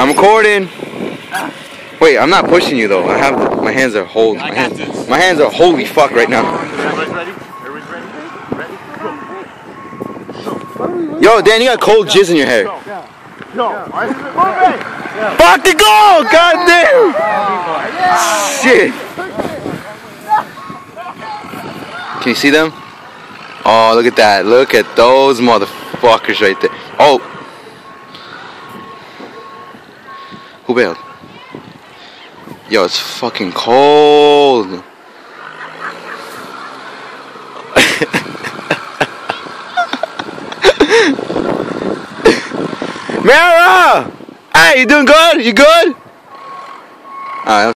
I'm recording. Wait, I'm not pushing you though. I have my hands are holding. My hands are holy fuck right now. Everybody's ready? Everybody's ready? Ready? Yo, Dan, you got cold jizz in your hair. Go. Move it! Fuck the goal! God damn! Shit. Can you see them? Oh, look at that. Look at those motherfuckers right there. Oh. Who bailed? Yo, it's fucking cold. Mara! Hey, you doing good? You good? Alright.